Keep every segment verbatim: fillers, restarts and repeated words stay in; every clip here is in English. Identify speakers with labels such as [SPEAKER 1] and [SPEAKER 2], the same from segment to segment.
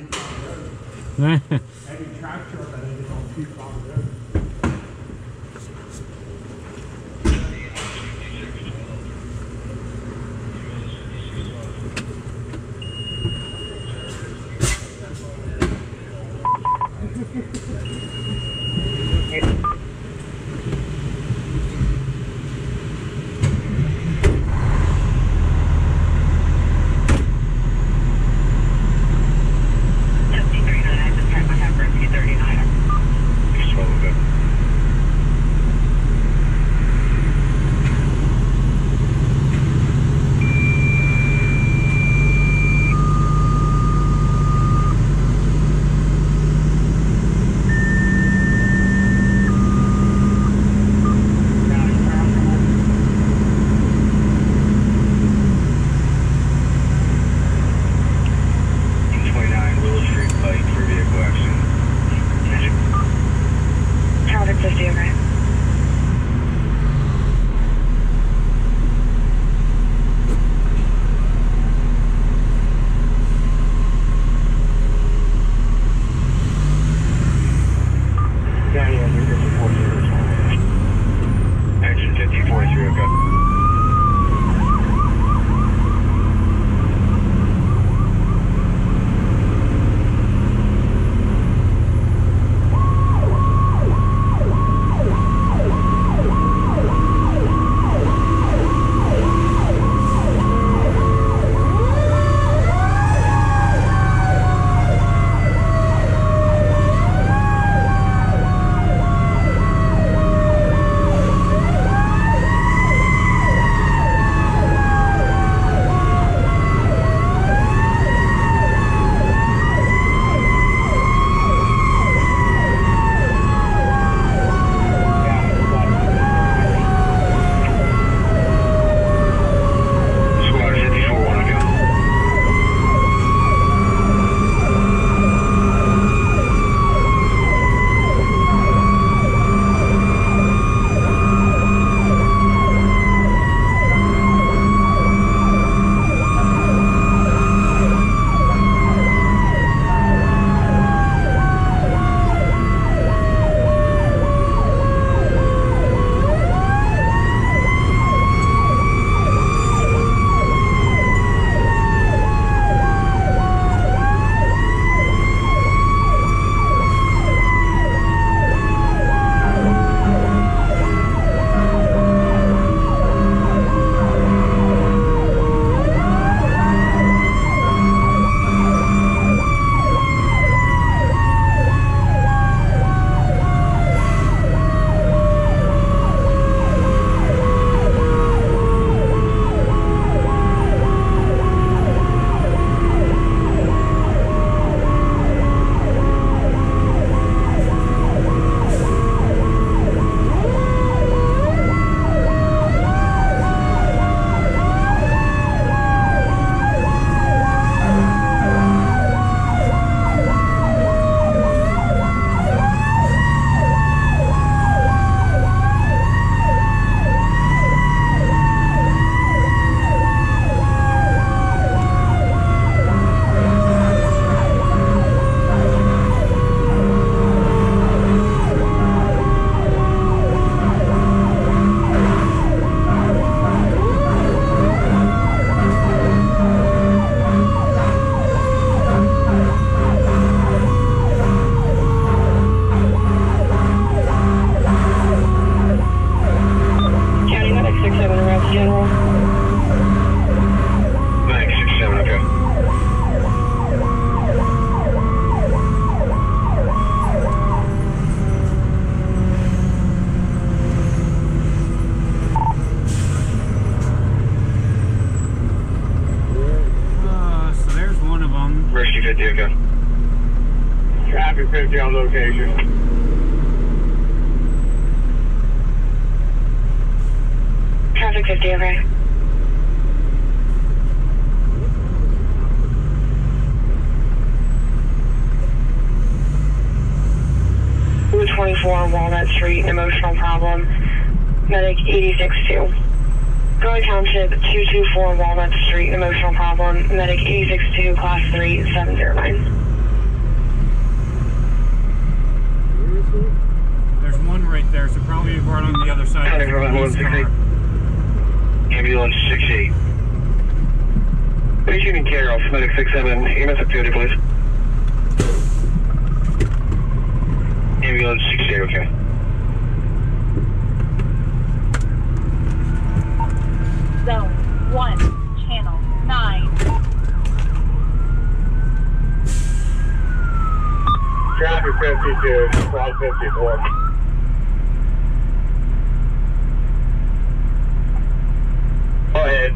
[SPEAKER 1] Every track truck I think is on two Farm Road.
[SPEAKER 2] Traffic fifty on location.
[SPEAKER 3] Traffic fifty, over. Route twenty-four, Walnut Street, emotional problem. Medic eighty-six two. Going Township, two two four Walnut Street, emotional problem. Medic eighty-six two, class three, seven zero nine.
[SPEAKER 4] There's one right there, so probably right on the other side of the police car.
[SPEAKER 2] Ambulance six eight. Patient in care of medic six seven. E M S activity, please. Ambulance six eight, okay.
[SPEAKER 5] Zone one, channel nine.
[SPEAKER 2] Traffic fifty-two, cross fifty-four. Go ahead.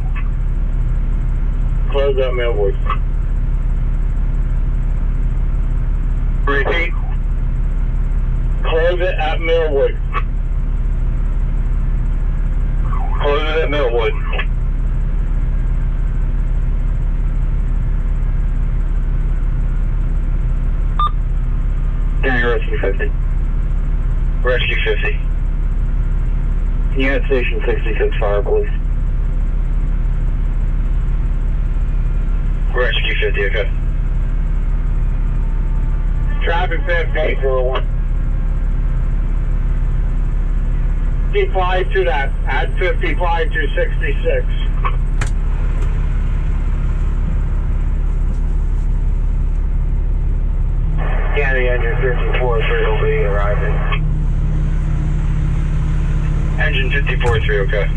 [SPEAKER 2] Close that mailbox. Repeat. Close it at Millwood. Close it at Millwood. Down your Rescue fifty. Rescue fifty. Unit Station sixty-six Fire, please. Rescue fifty, okay. Traffic fifty, four oh one. fifty-five to that, at fifty-five to sixty-six. Yeah, the engine fifty-four three will be arriving. Engine fifty-four three, okay.